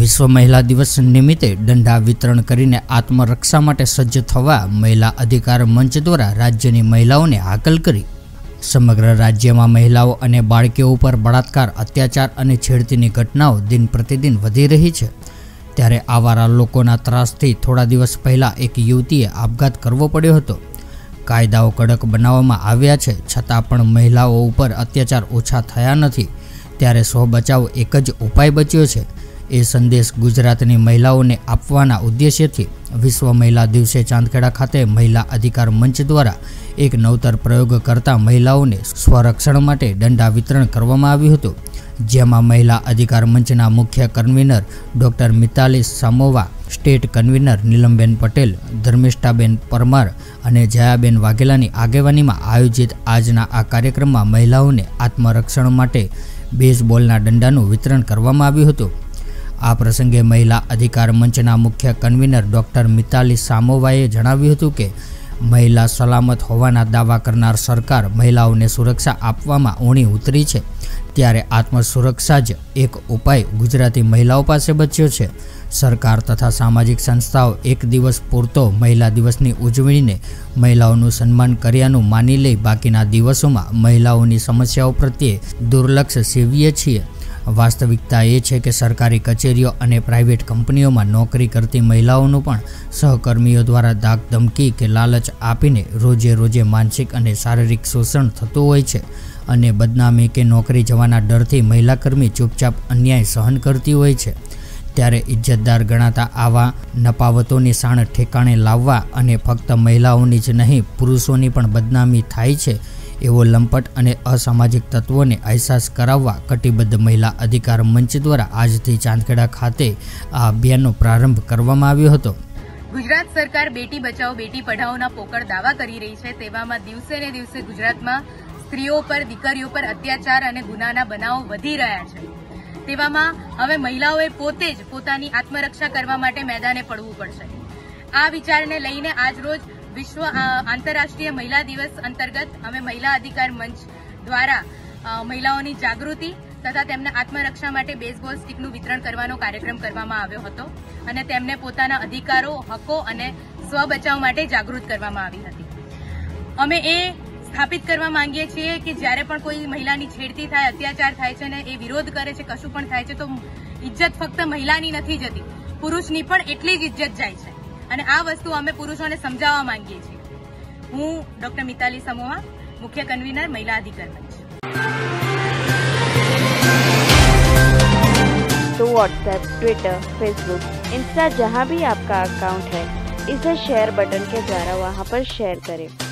વિશ્વ મહિલા દિવસ નિમિત્તે દંડા વિતરણ કરીને આત્મરક્ષા માટે સજ્જ થવા મહિલા અધિકાર મંચ દ્વારા રાજ્યની મહિલાઓને હાકલ કરી। સમગ્ર રાજ્યમાં મહિલાઓ અને બાળકીઓ ઉપર બળાત્કાર, અત્યાચાર અને છેડતીની ઘટનાઓ દિન પ્રતિદિન વધી રહી છે। ત્યારે આવારા લોકોના ત્રાસથી થોડા દિવસ પહેલા એક યુવતીએ આપઘાત કરવો પડ્યો હતો। કાયદાઓ કડક બનાવવામાં આવ્યા છે, છતાં પણ મહિલાઓ ઉપર અત્યાચાર ઓછા થયા નથી। ત્યારે સ્વ બચાવ એક જ ઉપાય બચ્યો છે। એ સંદેશ ગુજરાતની મહિલાઓને આપવાના ઉદ્દેશ્યથી વિશ્વ મહિલા દિવસે ચાંદખેડા ખાતે મહિલા અધિકાર મંચ દ્વારા એક નવતર પ્રયોગ કરતા મહિલાઓને સ્વરક્ષણ માટે દંડા વિતરણ કરવામાં આવ્યું હતું। જેમાં મહિલા અધિકાર મંચના મુખ્ય convener doctor Mitali Samova, state convener Nilamben Patel, Dharmishthaben Parmar અને જયાબેન વાઘેલાની આગેવાનીમાં આયોજિત આજના આ કાર્યક્રમમાં મહિલાઓને આત્મરક્ષણ માટે બેઝબોલના દંડાનું વિતરણ કરવામાં આવ્યું હતું। આ પ્રસંગે મહિલા અધિકાર મંચના મુખ્ય કન્વીનર ડૉક્ટર મિતાલી સામોવાએ જણાવ્યું હતું કે મહિલા સલામત હોવાના દાવા કરનાર સરકાર મહિલાઓને સુરક્ષા આપવામાં ઊણી ઉતરી છે, ત્યારે આત્મસુરક્ષા જ એક ઉપાય ગુજરાતી મહિલાઓ પાસે બચ્યો છે। સરકાર તથા સામાજિક સંસ્થાઓ એક દિવસ પૂરતો મહિલા દિવસની ઉજવણીને મહિલાઓનું સન્માન કર્યાનું માની લઈ બાકીના દિવસોમાં મહિલાઓની સમસ્યાઓ પ્રત્યે દુર્લક્ષ સેવીએ છીએ। વાસ્તવિકતા એ છે કે સરકારી કચેરીઓ અને પ્રાઇવેટ કંપનીઓમાં નોકરી કરતી મહિલાઓનું પણ સહકર્મીઓ દ્વારા ધાક ધમકી કે લાલચ આપીને રોજે રોજે માનસિક અને શારીરિક શોષણ થતું હોય છે અને બદનામી કે નોકરી જવાના ડરથી મહિલાકર્મી ચૂપચાપ અન્યાય સહન કરતી હોય છે। ત્યારે ઇજ્જતદાર ગણાતા આવા નપાવતોની સાણ ઠેકાણે લાવવા અને ફક્ત મહિલાઓની જ નહીં પુરુષોની પણ બદનામી થાય છે એવો લંપટ અને અસામાજિક તત્વોને અહેસાસ કરાવવા કટિબદ્ધ મહિલા અધિકાર મંચ દ્વારા આજથી ચાંદખેડા ખાતે આ અભિયાનનો પ્રારંભ કરવામાં આવ્યો હતો। ગુજરાત સરકાર બેટી બચાવો બેટી પઢાઓના પોકળ દાવા કરી રહી છે, તેવામાં દિવસે ને દિવસે ગુજરાતમાં સ્ત્રીઓ પર, દીકરીઓ પર અત્યાચાર અને ગુનાના બનાવો વધી રહ્યા છે। તેવામાં હવે મહિલાઓએ પોતે જ પોતાની આત્મરક્ષા કરવા માટે મેદાને પડવું પડશે। આ વિચારને લઈને આજ રોજ વિશ્વ આંતરરાષ્ટ્રીય મહિલા દિવસ અંતર્ગત અમે મહિલા અધિકાર મંચ દ્વારા મહિલાઓની જાગૃતિ તથા તેમના આત્મરક્ષા માટે બેઝબોલ સ્ટીકનું વિતરણ કરવાનો કાર્યક્રમ કરવામાં આવ્યો હતો અને તેમને પોતાના અધિકારો, હકો અને સ્વ બચાવ માટે જાગૃત કરવામાં આવી હતી। અમે એ સ્થાપિત કરવા માંગીએ છીએ કે જ્યારે પણ કોઈ મહિલાની છેડતી થાય, અત્યાચાર થાય છે ને એ વિરોધ કરે છે, કશું પણ થાય છે તો ઇજ્જત ફક્ત મહિલાની નથી જતી, પુરુષની પણ એટલી જ ઇજ્જત જાય છે અને આ વસ્તુ અમે પુરુષોને સમજાવવા માંગીએ છીએ। હું ડોક્ટર મિતાલી સામોવા, મુખ્ય કન્વીનર મહિલા અધિકાર મંચ। तो व्हाट्सएप, ट्विटर, फेसबुक, इंस्टा जहाँ भी आपका अकाउंट है, इसे शेयर बटन के द्वारा वहाँ पर शेयर करें।